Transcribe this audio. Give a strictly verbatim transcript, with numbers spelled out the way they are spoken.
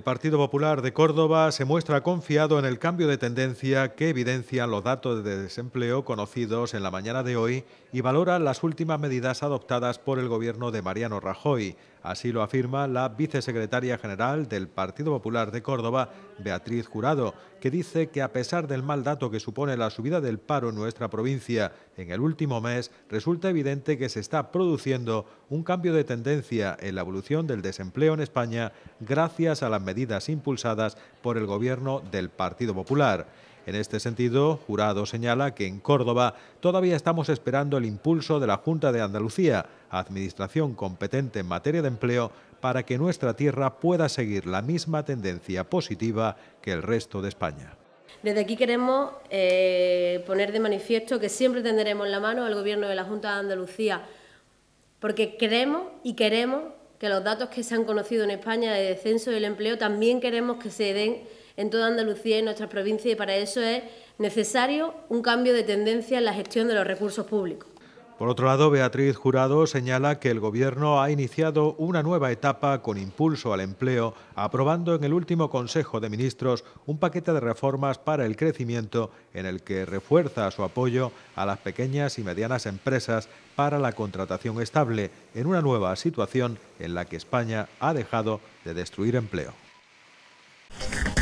Partido Popular de Córdoba se muestra confiado en el cambio de tendencia que evidencian los datos de desempleo conocidos en la mañana de hoy y valora las últimas medidas adoptadas por el gobierno de Mariano Rajoy. Así lo afirma la vicesecretaria general del Partido Popular de Córdoba, Beatriz Jurado, que dice que a pesar del mal dato que supone la subida del paro en nuestra provincia en el último mes, resulta evidente que se está produciendo un cambio de tendencia en la evolución del desempleo en España gracias a las medidas impulsadas por el gobierno del Partido Popular. En este sentido, Jurado señala que en Córdoba todavía estamos esperando el impulso de la Junta de Andalucía, administración competente en materia de empleo, para que nuestra tierra pueda seguir la misma tendencia positiva que el resto de España. Desde aquí queremos eh, poner de manifiesto que siempre tenderemos la mano al Gobierno de la Junta de Andalucía, porque creemos y queremos que los datos que se han conocido en España de descenso del empleo también queremos que se den en toda Andalucía y en nuestras provincias, y para eso es necesario un cambio de tendencia en la gestión de los recursos públicos. Por otro lado, Beatriz Jurado señala que el Gobierno ha iniciado una nueva etapa con impulso al empleo, aprobando en el último Consejo de Ministros un paquete de reformas para el crecimiento en el que refuerza su apoyo a las pequeñas y medianas empresas para la contratación estable, en una nueva situación en la que España ha dejado de destruir empleo.